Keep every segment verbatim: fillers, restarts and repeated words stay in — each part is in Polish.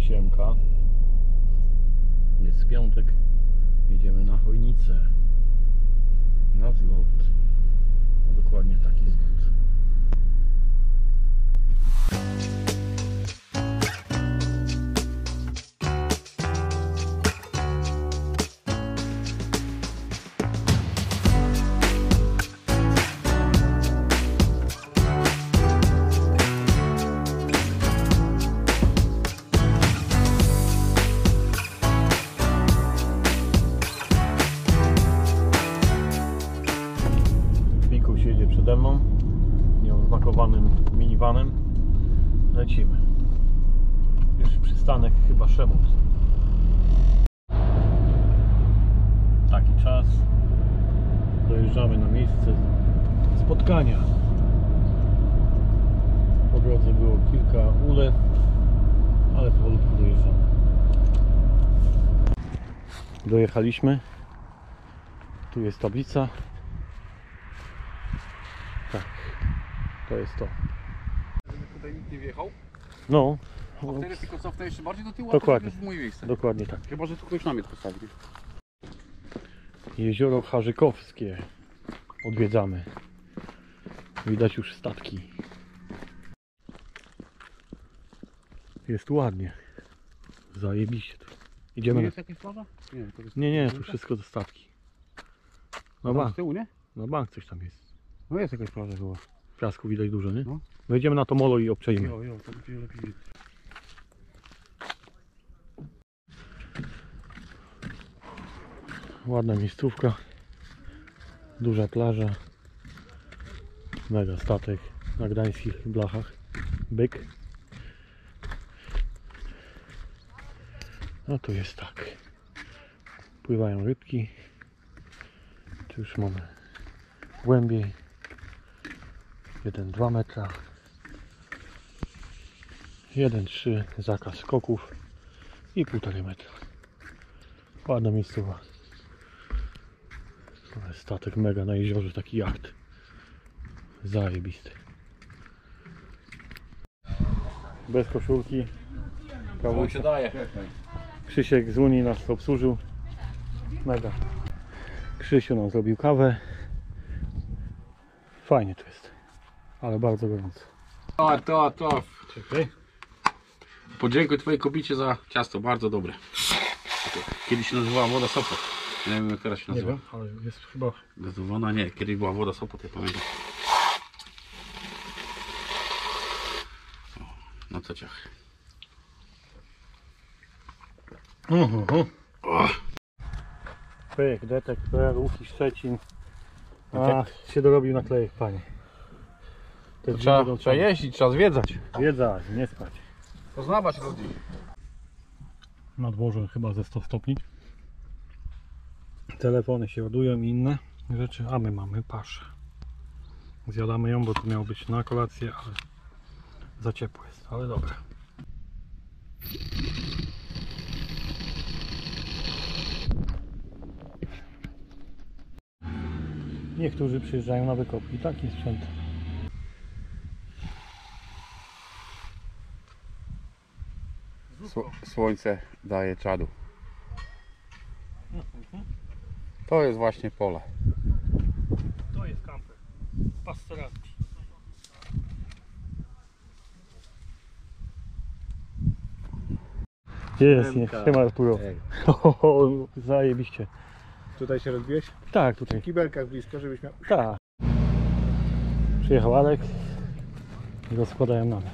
siemka. Jest piątek. Jedziemy na Chojnicę. Na zlot. No, dokładnie taki zlot. Jedzie przede mną nieoznakowanym minivanem. Lecimy. Pierwszy przystanek chyba Szemów. Taki czas. Dojeżdżamy na miejsce spotkania. Po drodze było kilka ulew, ale powolutku dojeżdżamy. Dojechaliśmy. Tu jest tablica. Tak, to jest to. Żeby tutaj nikt nie wjechał? No. A wtedy tylko cofnę jeszcze bardziej do tyłu, Dokładnie. a to już w moje miejsce. Dokładnie tak. Chyba że tu ktoś namiot postawi. Jezioro Harzykowskie odwiedzamy. Widać już statki. Jest ładnie. Zajebiście tu. Idziemy. Nie Na... jest jakaś plaża? Nie, to jest... nie, nie, tu wszystko to statki. Na Tam bank. z tyłu, nie? Na bank coś tam jest. No jest jakaś plaża chyba. Piasku widać dużo, nie? No. Wejdziemy na to molo i obczajmy. Jo, jo, to będzie lepiej widać. Ładna miejscówka. Duża plaża. Mega statek na gdańskich blachach. Byk. No tu jest tak. Pływają rybki. Tu już mamy głębiej. jeden dwa metra. jeden trzy zakaz skoków. I półtorej metra. Ładna miejscowa. To jest statek mega na jeziorze, taki jacht. Zajebisty. Bez koszulki. On się daje. Krzysiek z Unii nas obsłużył. Mega. Krzysiu nam zrobił kawę. Fajnie tu jest. Ale bardzo gorąco. To, to, to. Czekaj. Podziękuję twojej kobiecie za ciasto, bardzo dobre. Kiedyś się nazywała woda Sopot. Nie wiem jak teraz się Nie nazywa. wiem, ale jest chyba... Gazowana nie, kiedyś była woda Sopot, ja pamiętam. O, no co ciach. Uh -huh. Pyk, Detek, P R, Łuki, Szczecin. A, się dorobił naklejek, panie. Te drzwi Trzeba, będą trzeba jeździć, trzeba zwiedzać. Wiedza, nie spać. Poznawać ludzi. Na dworze chyba ze sto stopni. Telefony się ładują i inne rzeczy, a my mamy paszę. Zjadamy ją, bo to miało być na kolację, ale za ciepło jest, ale dobra. Niektórzy przyjeżdżają na wykopki, taki sprzęt. Słońce daje czadu. To jest właśnie pole. To jest kamper. Pasteracki. Jest, nie. Siema Arturo. O, zajebiście. Tutaj się rozbiłeś? Tak, tutaj. W kibelkach blisko, żebyś miał... Tak. Przyjechał Alek i rozkładają namiot.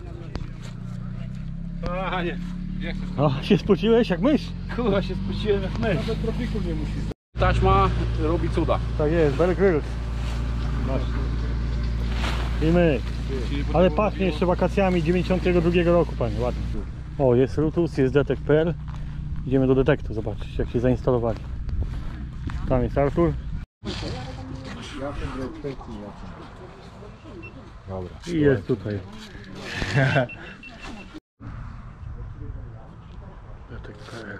A nie. O, się spociłeś jak mysz? Kurwa się spuściłem jak mysz. Nawet profiku nie musisz. Taśma robi cuda. Tak jest, Bear Grylls. I my. Ale pachnie jeszcze wakacjami dziewięćdziesiątego drugiego roku, panie, ładnie. O, jest Rutus, jest Detek kropka p l. Idziemy do Detektu zobaczyć, jak się zainstalowali. Tam jest Artur. Dobra. I jest tutaj. Detek kropka p l.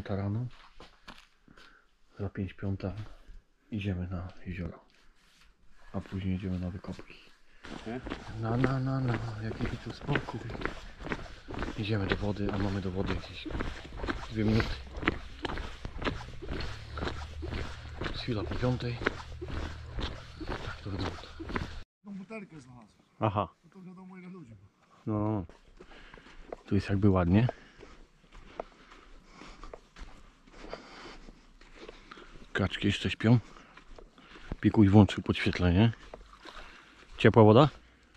czwarta rano. Za pięć piąta idziemy na jezioro. A później idziemy na wykopki. Na na na na, jaki tu spokój. Idziemy do wody, a mamy do wody jakieś dwie minuty. Z chwila po piątej. Tak to wygląda. Tą butelkę znalazłem. Aha. No to wiadomo ile ludzi. No. Tu jest jakby ładnie. Kaczki jeszcze śpią. Pikuś włączył podświetlenie. Ciepła woda?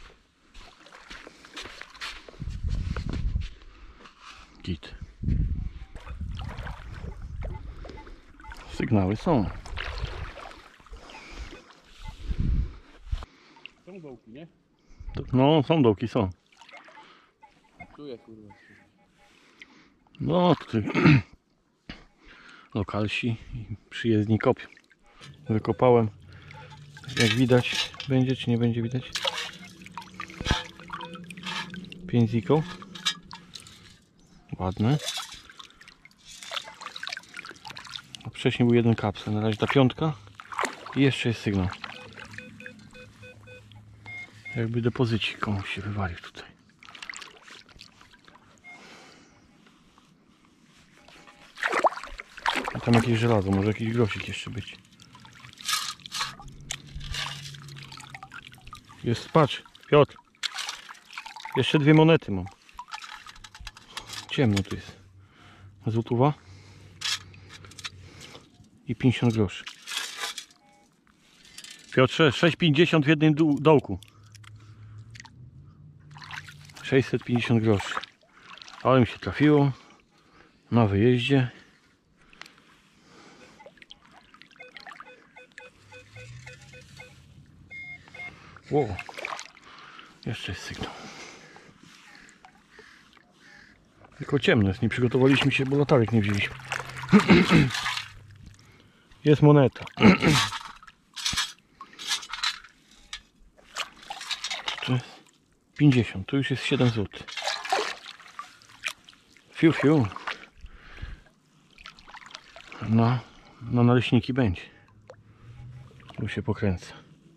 Git. Sygnały są. Są dołki, nie? No, są dołki, są. Czuję, kurwa. No, tutaj lokalsi i przyjezdni kopią. Wykopałem. Jak widać, będzie czy nie będzie widać? Pięć ziko. Ładne. A wcześniej był jeden kapsel. Na razie ta piątka. I jeszcze jest sygnał. Jakby depozycik komuś się wywalił tutaj. I tam jakieś żelazo, może jakiś grosik jeszcze być. Jest, patrz, Piotr. Jeszcze dwie monety mam. Ciemno tu jest. Złotówa. I pięćdziesiąt groszy. Piotrze, sześć pięćdziesiąt w jednym dołku. sześćset pięćdziesiąt groszy. Ale mi się trafiło. Na wyjeździe. Wow. Jeszcze jest sygnał. Tylko ciemno jest, nie przygotowaliśmy się, bo latarek nie wzięliśmy. Jest moneta. pięćdziesiąt, tu już jest siedem złotych. Fiu, fiu. No, na naleśniki będzie. Tu się pokręca.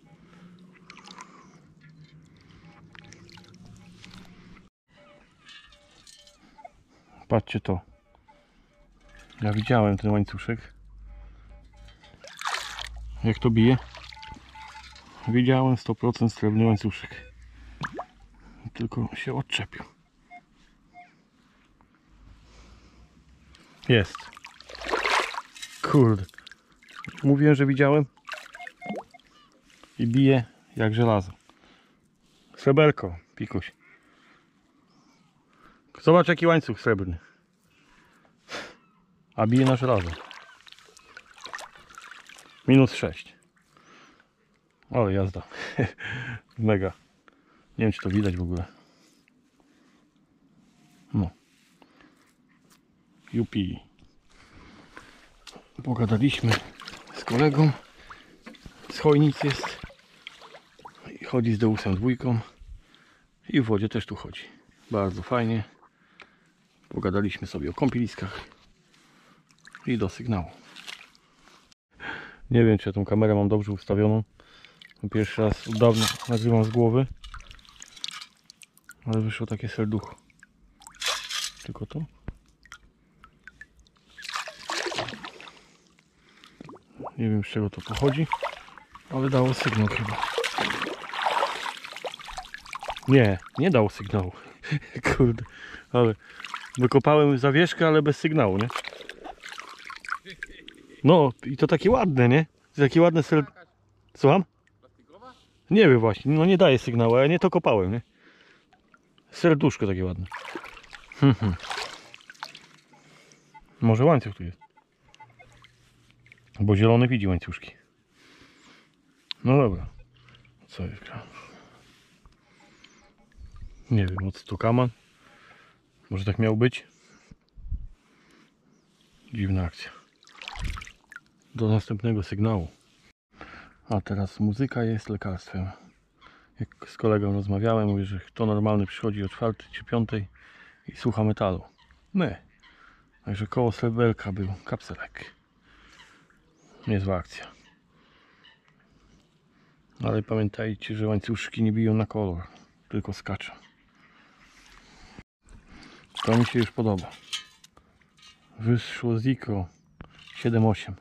Patrzcie to. Ja widziałem ten łańcuszek. Jak to bije? Widziałem sto procent srebrny łańcuszek. Tylko się odczepił. Jest. Kurde. Mówiłem, że widziałem. I bije jak żelazo. Sreberko, pikuś. Zobacz jaki łańcuch srebrny. A bije na żelazo. Minus sześć. Ale jazda. Mega. Nie wiem czy to widać w ogóle. No. Jupi. Pogadaliśmy z kolegą. Z Chojnic jest. I chodzi z Deusem dwójką. I w wodzie też tu chodzi. Bardzo fajnie. Pogadaliśmy sobie o kąpieliskach. I do sygnału. Nie wiem czy ja tą kamerę mam dobrze ustawioną. Pierwszy raz od dawna nagrywam z głowy. Ale wyszło takie serducho. Tylko to. Nie wiem z czego to pochodzi. Ale dało sygnał chyba. Nie, nie dało sygnału. Kurde. Ale wykopałem zawieszkę, ale bez sygnału, nie? No i to takie ładne, nie? Takie ładne ser... Słucham? Nie wiem właśnie, no nie daje sygnału, a ja nie to kopałem, nie? Serduszko takie ładne. Hmm, hmm. Może łańcuch tu jest. Bo zielony widzi łańcuszki. No dobra. Co jest? Nie wiem, od stu kaman. Może tak miał być. Dziwna akcja. Do następnego sygnału. A teraz muzyka jest lekarstwem. Jak z kolegą rozmawiałem, mówi, że kto normalny przychodzi o czwartej czy piątej i słucha metalu. My. Także koło sreberka był kapselek. Niezła akcja. Ale pamiętajcie, że łańcuszki nie biją na kolor, tylko skaczą. To mi się już podoba. Wyszło Ziko siedem osiem.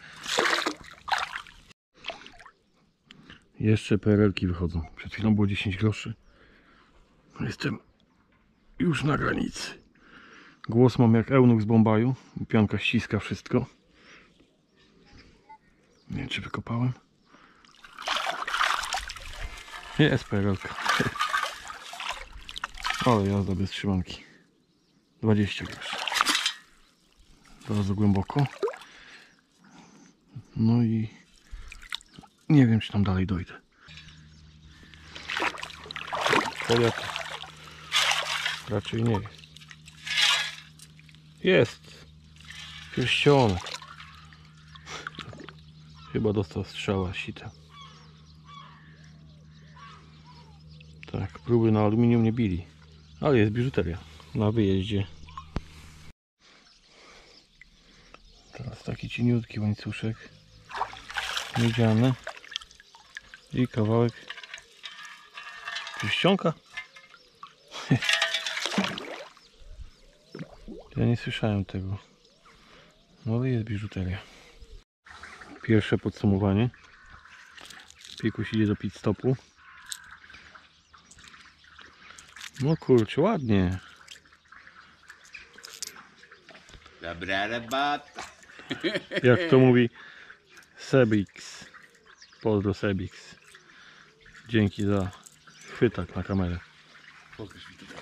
Jeszcze P R L-ki wychodzą. Przed chwilą było dziesięć groszy. Jestem już na granicy. Głos mam jak eunuch z Bombaju. Pionka ściska wszystko. Nie wiem, czy wykopałem. Jest P R L-ka. Ale jazda bez trzymanki. dwadzieścia groszy. Bardzo głęboko. No i nie wiem, czy tam dalej dojdę. Powiat raczej nie jest. Jest pierścionek. Chyba dostał strzała sitem. Tak, próby na aluminium nie bili. Ale jest biżuteria na wyjeździe. Teraz taki cieniutki łańcuszek miedziany i kawałek pierścionka. Ja nie słyszałem tego. No ale jest biżuteria. Pierwsze podsumowanie. Pikuś idzie do pit stopu. No kurczę, ładnie. Dobra robota. Jak to mówi Sebix. Pozdro Sebix. Dzięki za chwytak na kamerę. Pokaż mi tutaj.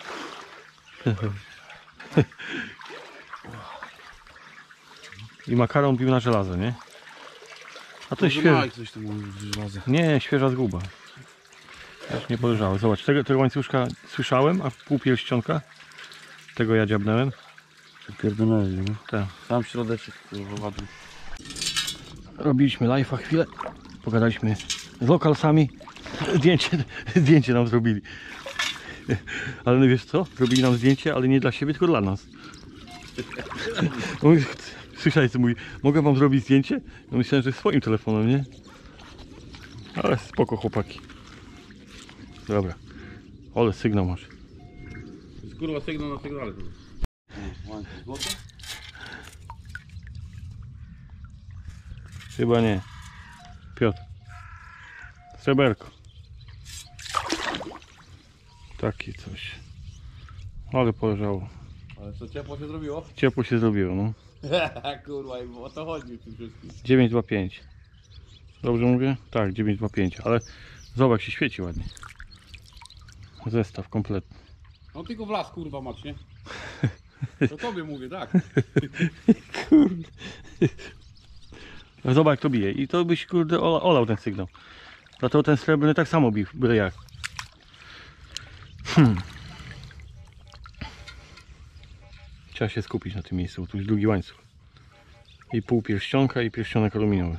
I makaron bił na żelazo, nie? A to jest świeże. Coś tam mówi w żelazie. Nie, świeża zguba. Też nie podejrzały. Zobacz, tego, tego łańcuszka słyszałem, a pół pierścionka tego ja dziabnąłem. Pierdolę, nie? Tak. Sam środeczek, kurwa, ładny. Robiliśmy live'a chwilę, pogadaliśmy z lokalsami, zdjęcie, zdjęcie nam zrobili. Ale no wiesz co? Zrobili nam zdjęcie, ale nie dla siebie, tylko dla nas. Mówi, słyszałeś co mówi, mogę wam zrobić zdjęcie? No myślałem, że swoim telefonem, nie? Ale spoko chłopaki. Dobra. Ale sygnał masz. Kurwa, sygnał na sygnale. Złote? Chyba nie. Piotr. Sreberko. Takie coś. Ale poleżało. Ale co, ciepło się zrobiło? Ciepło się zrobiło, no. Kurwa, i o to chodzi w tym wszystkim. dziewięć dwa pięć. Dobrze mówię? Tak, dziewięć dwa pięć. Ale zobacz, się świeci ładnie. Zestaw kompletny. No tylko w las, kurwa, mać, nie? To tobie mówię, tak. Kurde. Zobacz jak to bije. I to byś kurde ola, olał ten sygnał. Dlatego ten srebrny tak samo bił, byle jak. Hmm. Trzeba się skupić na tym miejscu, bo tu jest drugi łańcuch. I pół pierścionka i pierścionek aluminiowy.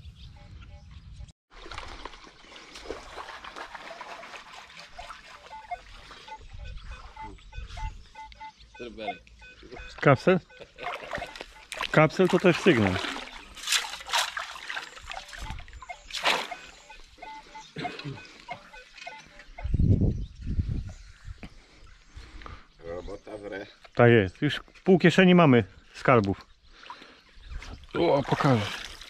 Sreberek. Kapsel? Kapsel to też sygnał. Robota w re. Tak jest. Już pół kieszeni mamy skarbów. O, pokażę.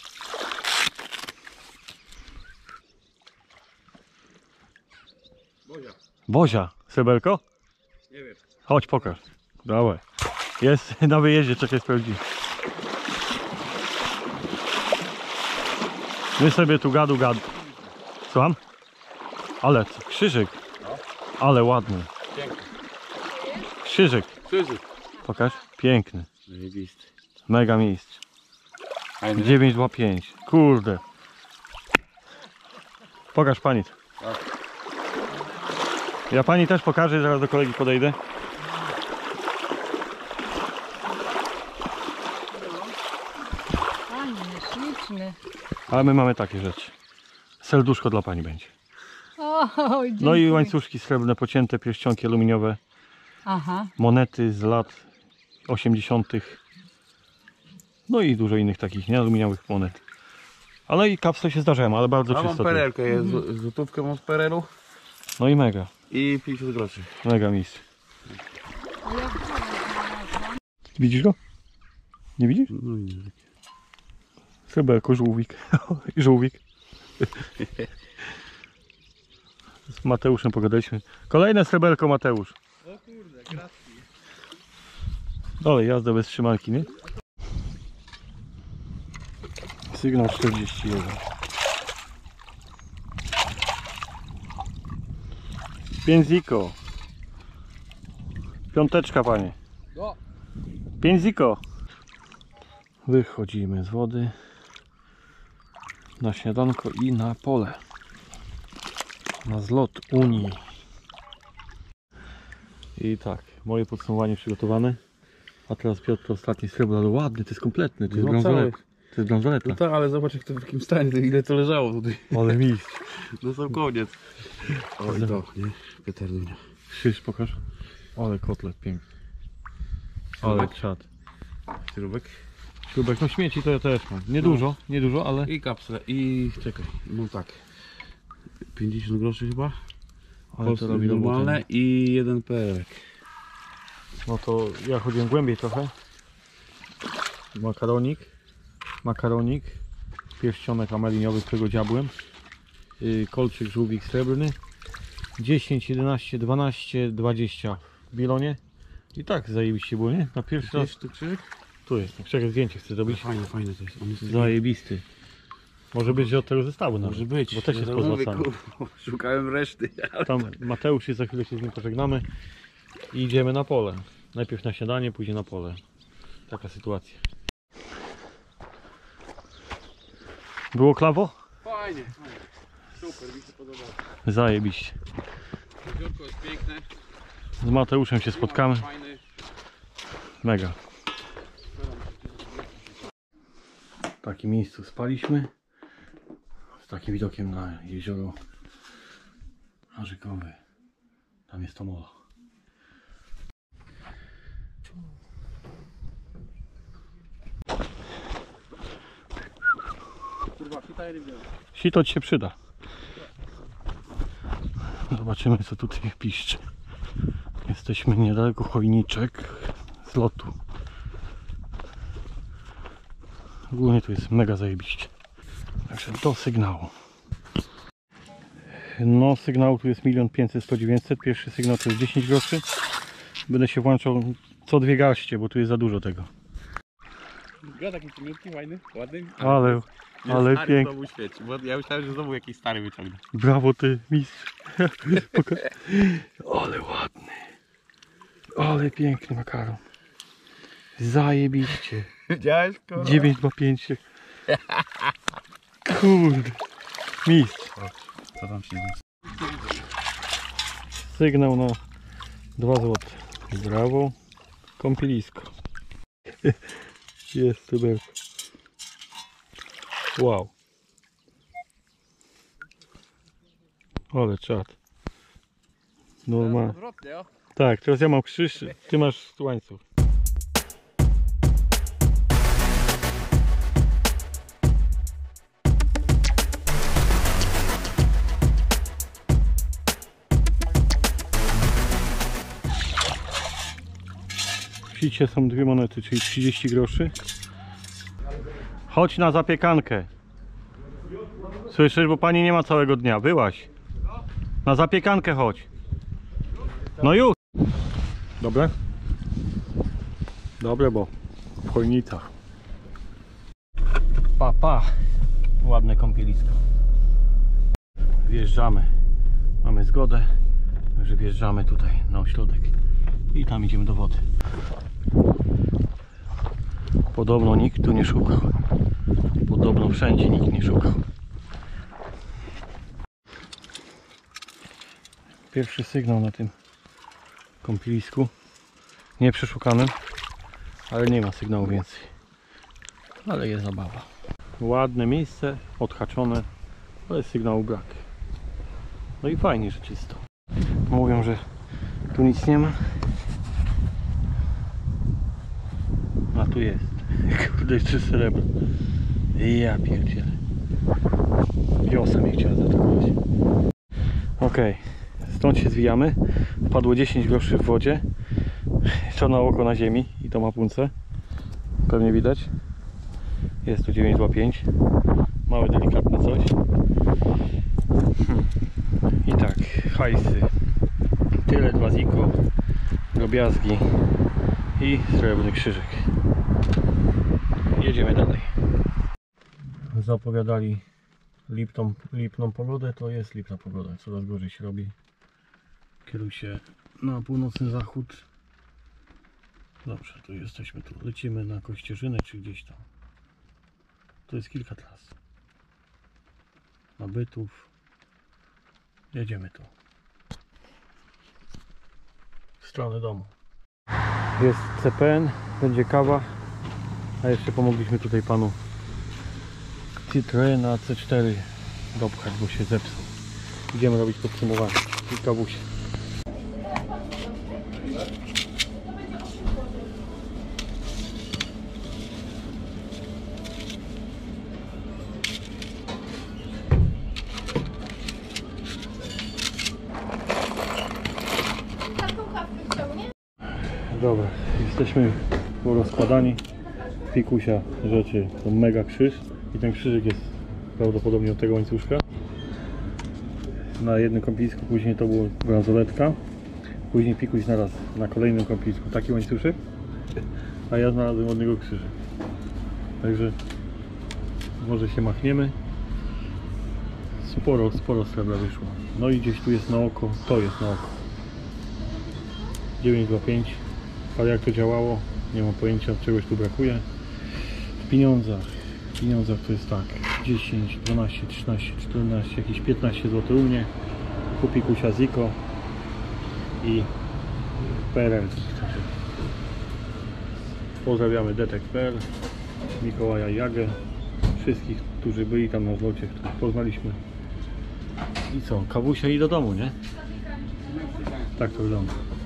Bozia. Bozia, Sreberko? Nie wiem. Chodź, pokaż. Dawaj. Jest na wyjeździe, czekaj, sprawdzi. My sobie tu gadu gadu. Słucham? Ale co? Krzyżyk. Ale ładny. Piękny. Krzyżyk. Krzyżyk. Pokaż. Piękny. Zajebisty. Mega mistrz. Fajny. dziewięć dwa pięć. Kurde. Pokaż pani. Tak. Ja pani też pokażę, zaraz do kolegi podejdę. Fajny, śliczny. Ale my mamy takie rzeczy. Serduszko dla pani będzie. O, No i łańcuszki srebrne, pocięte, pierścionki aluminiowe, Aha, monety z lat osiemdziesiątych No i dużo innych takich niealuminiowych monet. Ale i kapsle się zdarzają, ale bardzo A mam czysto. tu. perelkę, jest z- złotówkę mam z perelu No i mega, i pięćdziesiąt groszy. mega mistrz. Widzisz go? Nie widzisz? No i Sreberko, żółwik. I żółwik. Z Mateuszem pogadaliśmy. Kolejne sreberko, Mateusz. o kurde, kratki. Dalej jazda bez trzymanki, nie? Sygnał czterdzieści jeden. pięć ziko. Piąteczka, panie. No. pięć ziko. Wychodzimy z wody na śniadanko i na pole. Na zlot Unii. I tak, moje podsumowanie przygotowane. A teraz Piotr, ostatni srebro, ale ładny, to jest kompletny, to jest No bransolet. cały. To jest bransoleta. No tak, ale zobacz jak to w jakim stanie, ile to leżało tutaj. Ale mistrz. No sam koniec. Oj to, nie? Peterdunia. Krzyż pokaż. Ale kotlet piękny. Ale Śrubek? czad. Śrubek. Śrubek, no śmieci to ja też mam. Nie dużo, nie dużo, ale... I kapsle. I czekaj, no tak. pięćdziesiąt groszy chyba. ale Polskie to robi normalne robotę. i jeden perelek. No to ja chodziłem głębiej trochę. Makaronik. Makaronik. Pierścionek ameliniowy, którego dziabłem. Yy, kolczyk, żółwik srebrny. dziesięć, jedenaście, dwanaście, dwadzieścia w bilonie. I tak zajebiście było, nie? Na pierwszy raz. Wiesz tu krzyżyk? Tu jest. Czekaj, zdjęcie chcę zrobić. Fajne, fajne to jest. On jest taki... Zajebisty. Może być, że od tego zestawu nawet. Może być. Bo też jest Ja mówię, pozłacany. kurwa, szukałem reszty. Tam Mateusz jest, za chwilę się z nim pożegnamy. I idziemy na pole. Najpierw na śniadanie, później na pole. Taka sytuacja. Było klawo? Fajnie, fajnie. Super, mi się podobało. Zajebiście. Jeziorko jest piękne. Z Mateuszem się spotkamy. Fajny. Mega. W takim miejscu spaliśmy. Z takim widokiem na jezioro Arzykowe. Tam jest to molo. Kurwa, tutaj ryby. Sito ci się przyda. Zobaczymy, co tutaj piszczy. Jesteśmy niedaleko chojniczek z lotu. Ogólnie tu jest mega zajebiście. Także do sygnału. No, sygnał tu jest milion pięćset, sto, dziewięćset. Pierwszy sygnał to jest dziesięć groszy. Będę się włączał co dwie garście, bo tu jest za dużo tego. Ja taki pamiętki fajny, ładny. Ale, ale stary pięknie. znowu świeci, bo ja myślałem, że znowu jakiś stary wyciągnę. Brawo ty, mistrz. Pokaż. Ale ładny. Ale piękny makaron. Zajebiście. Widziałeś, kurwa? dziewięć dwa pięć. Kurde. Mistrz. Co tam się Sygnał na dwa złote. Brawo. Kąpielisko. Jest super. Wow. Ale czad. Normalnie. Odwrotnie, o. Tak, teraz ja mam krzyż, ty masz łańcuch. W sicie są dwie monety, czyli trzydzieści groszy. Chodź na zapiekankę. Słyszysz, bo pani nie ma całego dnia. Byłaś. Na zapiekankę chodź. No już. Dobre? Dobre, bo w chojnicach. Pa, pa. Ładne kąpielisko. Wjeżdżamy. Mamy zgodę, że wjeżdżamy tutaj na ośrodek. I tam idziemy do wody. Podobno nikt tu nie szukał. Podobno wszędzie nikt nie szukał. Pierwszy sygnał na tym kąpielisku. Nie przeszukanym, ale nie ma sygnału więcej. Ale jest zabawa. Ładne miejsce, odhaczone, ale sygnału brak. No i fajnie, że czysto. Mówią, że tu nic nie ma. A tu jest. Kurde, jeszcze srebro. Ja pierdzielę. Wiosa mnie chciała zaatakować. Okej, stąd się zwijamy. Wpadło dziesięć groszy w wodzie. Czarne oko na ziemi i to ma punce. Pewnie widać. Jest tu dziewięć pięć. Małe, delikatne coś. Hmm. I tak, hajsy. Tyle, dwa ziko, drobiazgi i srebrny krzyżyk. Jedziemy dalej. Zapowiadali lipną, lipną pogodę, to jest lipna pogoda. Coraz gorzej się robi. Kieruj się na północny zachód. Dobrze, tu jesteśmy, tu lecimy na Kościerzynę czy gdzieś tam. To jest kilka tras. Nabytów. Jedziemy tu. W stronę domu. Jest C P N, będzie kawa. A jeszcze pomogliśmy tutaj panu Citroena C cztery dopchać, bo się zepsuł. Idziemy robić podsumowanie i kawusie. Dobra, jesteśmy rozkładani. Pikusia rzeczy to mega krzyż i ten krzyżyk jest prawdopodobnie od tego łańcuszka. Na jednym kąpisku, później to była bransoletka. Później Pikuś znalazł na kolejnym kąpisku taki łańcuszek, a ja znalazłem od niego krzyżyk. Także może się machniemy. Sporo, sporo srebra wyszło. No i gdzieś tu jest na oko, to jest na oko. dziewięć pięć. Ale jak to działało, nie mam pojęcia, czegoś tu brakuje. W pieniądzach, w pieniądzach to jest tak, dziesięć, dwanaście, trzynaście, czternaście, jakieś piętnaście złotych u mnie. Kupi Kusia Ziko i P R L. Pozdrawiamy detek kropka p l, Mikołaja Jagę, wszystkich, którzy byli tam na zlocie, których poznaliśmy. I co, kawusia i do domu, nie? Tak to wygląda.